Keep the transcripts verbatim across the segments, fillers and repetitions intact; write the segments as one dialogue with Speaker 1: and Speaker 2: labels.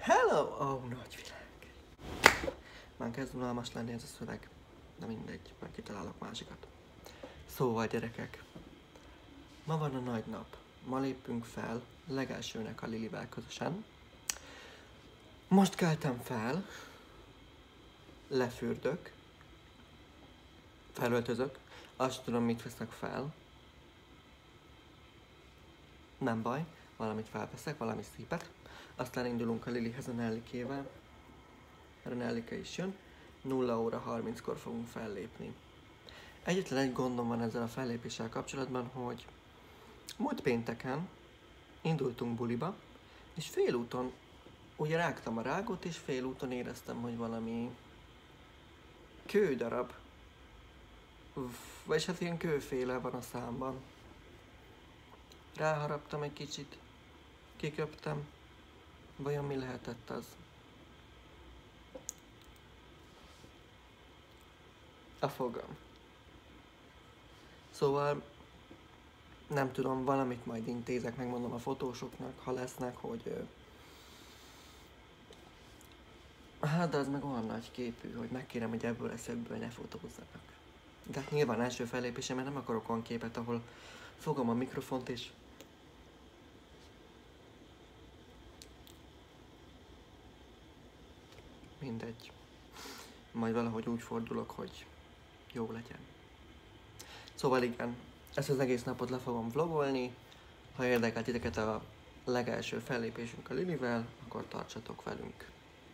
Speaker 1: Hello! Ó, oh, nagyvilág. Már kezd unalmas lenni ez a szöveg. De mindegy, majd kitalálok másikat. Szóval gyerekek, ma van a nagy nap. Ma lépünk fel legelsőnek a Lilivel közösen. Most keltem fel, lefürdök, felöltözök, azt tudom, mit veszek fel. Nem baj, valamit felveszek, valami szépet. Aztán indulunk a Lilihez a Nellikével. Mert a Nellike is jön. nulla óra harminckor fogunk fellépni. Egyetlen egy gondom van ezzel a fellépéssel kapcsolatban, hogy múlt pénteken indultunk buliba, és félúton ugye rágtam a rágót, és félúton éreztem, hogy valami kődarab, vagyis hát ilyen kőféle van a számban. Ráharaptam egy kicsit, kiköptem, vajon mi lehetett az? A fogam. Szóval nem tudom, valamit majd intézek, megmondom a fotósoknak, ha lesznek, hogy ö, hát de az meg olyan nagy képű, hogy megkérem, hogy ebből a szögből ne fotózzanak. De hát nyilván első fellépésem, mert nem akarok olyan képet, ahol fogom a mikrofont és mindegy. Majd valahogy úgy fordulok, hogy jó legyen. Szóval igen, ezt az egész napot le fogom vlogolni. Ha érdekel titeket a legelső fellépésünk a Lilivel, akkor tartsatok velünk.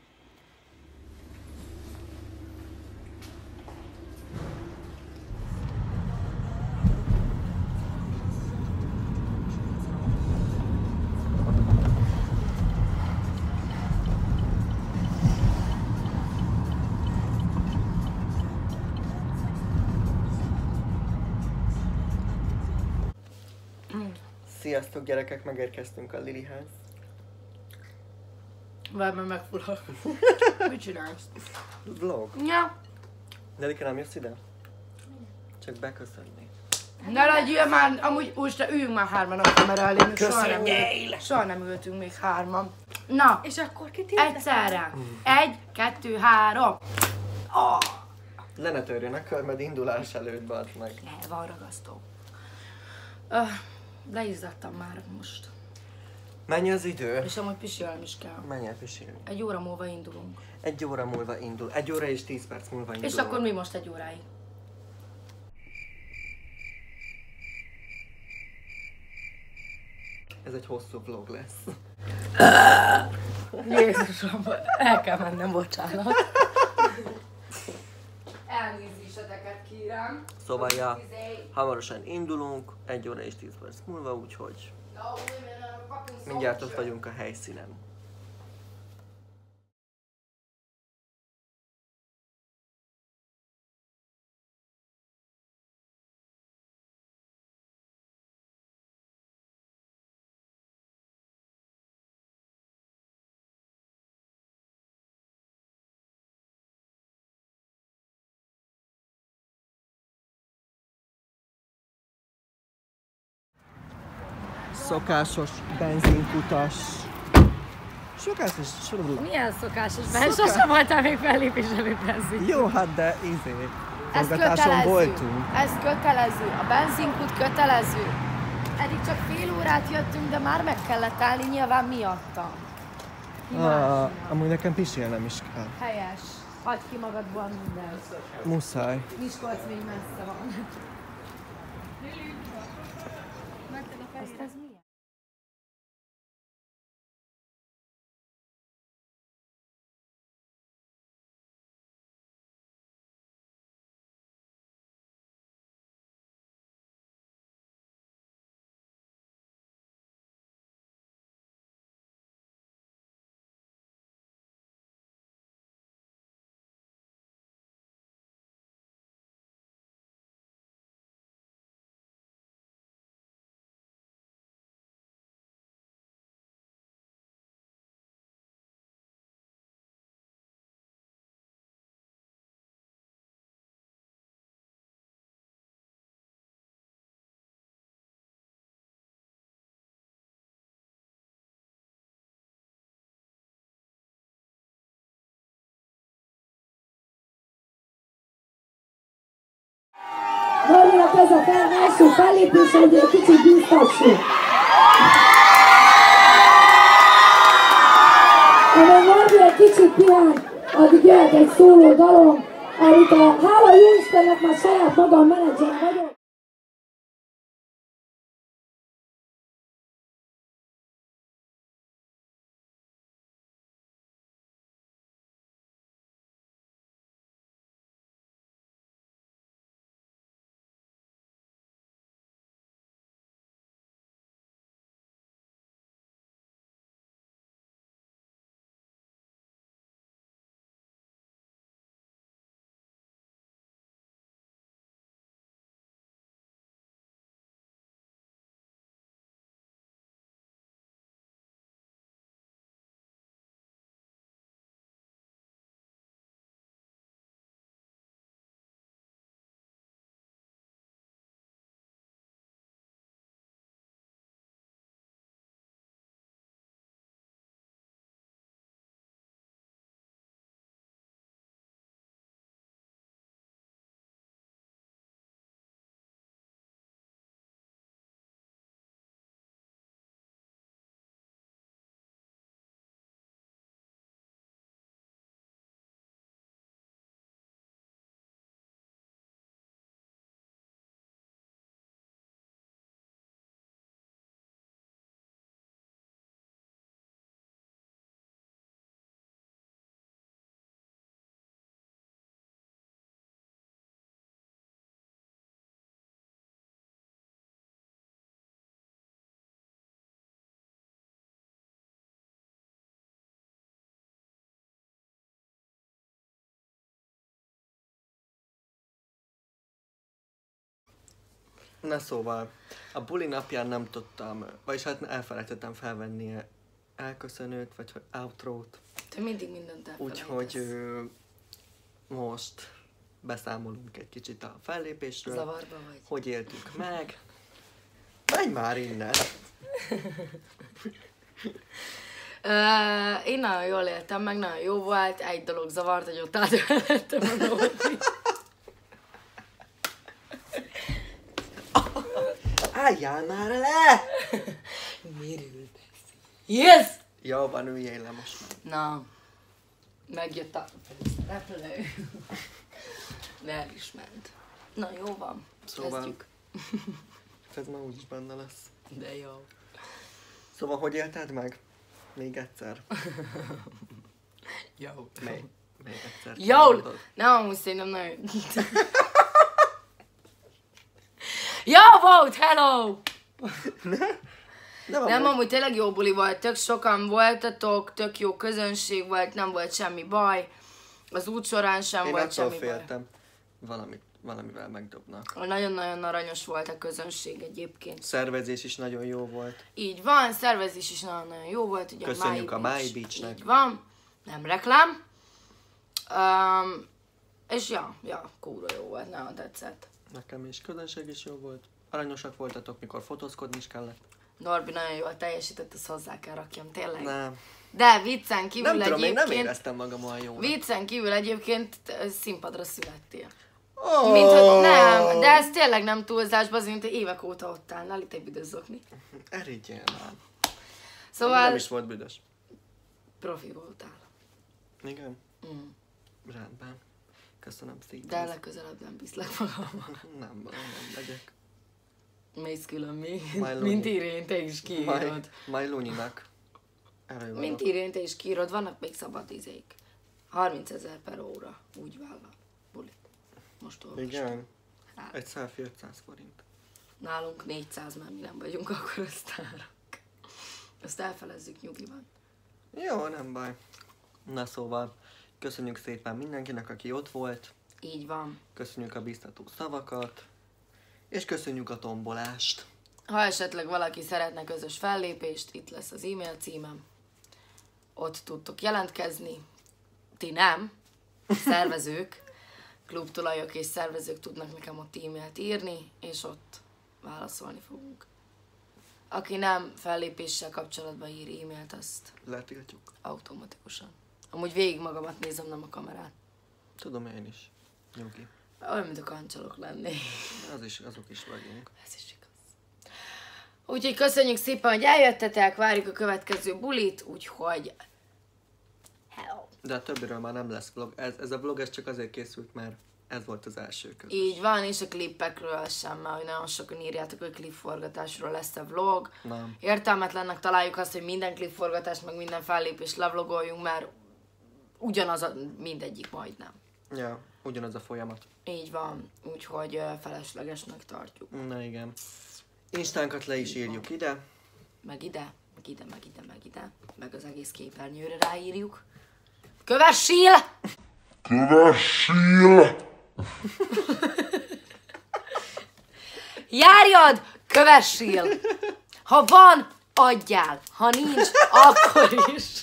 Speaker 1: Sziasztok gyerekek, megérkeztünk a Lilihez.
Speaker 2: Várj, mert megfulak. Mit csinálsz?
Speaker 1: Vlog.
Speaker 2: Ja.
Speaker 1: Nelike, nem jössz ide? Csak beköszönni.
Speaker 2: Ne legyél már, amúgy úgy, de üljünk már hárman a kamera elé, még soha nem,
Speaker 1: Köszönjél!
Speaker 2: ült, soha nem ültünk még hárman. Na,
Speaker 3: És akkor kit írtak?
Speaker 2: egyszerre. Egy, kettő, három. Oh.
Speaker 1: Le ne törjön a körmed indulás előtt, bazd meg.
Speaker 2: Ne, van ragasztó. Uh, leizzadtam már most.
Speaker 1: Menj az idő.
Speaker 2: És amúgy pisilnem is kell.
Speaker 1: Menj el pisilni.
Speaker 2: Egy óra múlva indulunk.
Speaker 1: Egy óra múlva indul. Egy óra és tíz perc múlva indul.
Speaker 2: És akkor mi most egy óráig?
Speaker 1: Ez egy hosszú vlog lesz.
Speaker 2: Jézusom, el kell mennem, bocsánat. Elnézéseteket kérem.
Speaker 1: Szóval, ja, hamarosan indulunk, egy óra és tíz perc múlva, úgyhogy mindjárt ott vagyunk a helyszínen. Szokásos benzinkutas. Szokásos, soroló.
Speaker 2: Milyen szokásos? Mert sosem voltál még fellépésre, még benzin.
Speaker 1: Jó, hát de izé.
Speaker 2: Ez
Speaker 1: Forgatáson
Speaker 2: kötelező.
Speaker 1: voltunk.
Speaker 2: Ez kötelező. A benzinkút kötelező. Eddig csak fél órát jöttünk, de már meg kellett állni, nyilván miattam.
Speaker 1: Ah, amúgy nekem pisilnem is kell.
Speaker 2: Helyes. Hagyd ki magadból mindent.
Speaker 1: Muszáj.
Speaker 2: Miskolc még messze van. Azt ez mi? Norbinak ez a fel, első fellépés, hogy egy kicsit bíztassuk. Amíg Norbi egy kicsit pihen, addig jöhet egy szóló dalom, amit a hála jó Istennek már saját magam menedzser vagyok.
Speaker 1: Na szóval, a buli napján nem tudtam, vagyis hát elfelejtettem felvenni elköszönőt, vagy outrót.
Speaker 2: Te mindig mindent elfelejtesz.
Speaker 1: Úgyhogy ö, most beszámolunk egy kicsit a fellépésről.
Speaker 2: Zavarba vagy.
Speaker 1: Hogy éltük meg. Menj már innen!
Speaker 2: uh, én nagyon jól éltem, meg nagyon jó volt. Egy dolog zavart, hogy ott átvettem a Norbi.
Speaker 1: Álljál már le!
Speaker 2: Miről beszél? Yes!
Speaker 1: Jó, van, üljél le most már.
Speaker 2: Na, megjött a repülő. De el is ment. Na, jó van.
Speaker 1: Szóval,
Speaker 2: kezdjük.
Speaker 1: ez már úgyis benne lesz.
Speaker 2: De jó.
Speaker 1: Szóval, hogy élted meg? Még egyszer.
Speaker 2: Jó.
Speaker 1: Még, még egyszer.
Speaker 2: Jó! Nem, amúgy szerintem nagyon... Jó volt, hello!
Speaker 1: Nem,
Speaker 2: Nem, amúgy tényleg jó buli volt, tök sokan voltatok, tök jó közönség volt, nem volt semmi baj. Az út során sem
Speaker 1: Én
Speaker 2: volt semmi
Speaker 1: féltem. Valamit, valamivel megdobnak.
Speaker 2: baj. Nagyon-nagyon aranyos volt a közönség egyébként.
Speaker 1: Szervezés is nagyon jó volt.
Speaker 2: Így van, szervezés is nagyon-nagyon jó volt. Ugye
Speaker 1: Köszönjük a
Speaker 2: Mai
Speaker 1: My Beach-nek.
Speaker 2: Így van, nem reklám. Um, és ja, ja, kúra jó volt, nagyon tetszett.
Speaker 1: Nekem is közönség is jó volt. Aranyosak voltatok, mikor fotózkodni is kellett.
Speaker 2: Norbi nagyon jól teljesített, ezt hozzá kell rakjam, tényleg.
Speaker 1: Nem.
Speaker 2: De viccen kívül
Speaker 1: Nem tudom, én
Speaker 2: egyébként...
Speaker 1: nem éreztem magam olyan jól.
Speaker 2: Viccen kívül egyébként te színpadra születtél.
Speaker 1: Oh!
Speaker 2: Mint hogy nem, de ez tényleg nem túlzásban, az, mint hogy évek óta ott állnál, itt egy büdös zokni.
Speaker 1: Erigyél már.
Speaker 2: Szóval
Speaker 1: Nem is volt büdös.
Speaker 2: profi voltál.
Speaker 1: Igen?
Speaker 2: Mm.
Speaker 1: Rendben. Köszönöm szépen.
Speaker 2: De legközelebb nem bízlek magammal.
Speaker 1: Nem, nem legyek.
Speaker 2: Mész külön még.
Speaker 1: Majd
Speaker 2: Mint
Speaker 1: Lunyi.
Speaker 2: Irén, te is
Speaker 1: Majd,
Speaker 2: kiírod.
Speaker 1: majd Lunyinak. Elővalok.
Speaker 2: Mint Irén, te is kiírod, vannak még szabad izék. harmincezer per óra, úgy vállal. Bulit. Most olvastam.
Speaker 1: Igen.
Speaker 2: Hát.
Speaker 1: Egy selfie ötszáz forint.
Speaker 2: Nálunk négyszáz, mert mi nem vagyunk akkor a sztárok. Azt elfelezzük nyugiban.
Speaker 1: Jó, nem baj. Na szóval, köszönjük szépen mindenkinek, aki ott volt.
Speaker 2: Így van.
Speaker 1: Köszönjük a biztató szavakat. És köszönjük a tombolást.
Speaker 2: Ha esetleg valaki szeretne közös fellépést, itt lesz az e-mail címem. Ott tudtok jelentkezni. Ti nem. Szervezők, klubtulajok és szervezők tudnak nekem ott e-mailt írni, és ott válaszolni fogunk. Aki nem fellépéssel kapcsolatban ír e-mailt, azt
Speaker 1: Letiltjuk.
Speaker 2: automatikusan. Amúgy végig magamat nézem, nem a kamerát.
Speaker 1: Tudom én is. Nyugi.
Speaker 2: Olyan, mint a kancsalok lenni.
Speaker 1: Az is, azok is vagyunk.
Speaker 2: Ez is igaz. Úgyhogy köszönjük szépen, hogy eljöttetek, várjuk a következő bulit, úgyhogy... Hello!
Speaker 1: De a többiről már nem lesz vlog. Ez, ez a vlog ez csak azért készült, mert ez volt az első közös.
Speaker 2: Így van, és a klippekről sem, mert hogy nagyon sokan írjátok, hogy klipforgatásról lesz a vlog.
Speaker 1: Nem.
Speaker 2: Értelmetlennek találjuk azt, hogy minden klipforgatást, meg minden fellépést levlogoljunk, mert ugyanaz a mindegyik majdnem.
Speaker 1: Ja, ugyanaz a folyamat.
Speaker 2: Így van, úgyhogy ö, feleslegesnek tartjuk.
Speaker 1: Na igen. Instánkat le is írjuk ide.
Speaker 2: Meg ide, meg ide, meg ide, meg ide, meg az egész képernyőre ráírjuk. Kövessél!
Speaker 3: Kövessél!
Speaker 2: Járjad, kövessél! Ha van, adjál. Ha nincs, akkor is.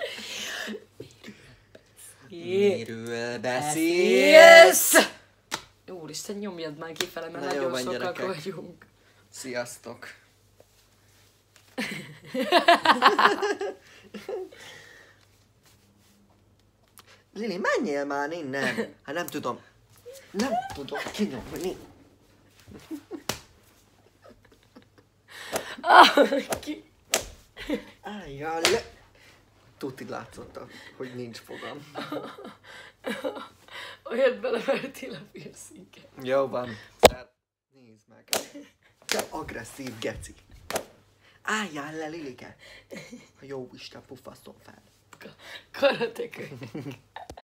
Speaker 1: Miről
Speaker 2: Yes! Úristen, nyomjad már kifele, mert
Speaker 1: Na jó
Speaker 2: nagyon
Speaker 1: van,
Speaker 2: sokak
Speaker 1: gyerekek.
Speaker 2: vagyunk.
Speaker 1: Sziasztok! Lili, menjél már innen! Hát nem tudom. Nem tudom kinyomni.
Speaker 2: Ah, ki...
Speaker 1: Álljál le! Tuti látszott, hogy nincs fogam.
Speaker 2: Olyat belevertél a piercinget.
Speaker 1: Jó van. Szer... Nézd meg. Te agresszív geci. Álljál le, Lilike! A jó Isten puffasztom fel.
Speaker 2: Karatekönyv.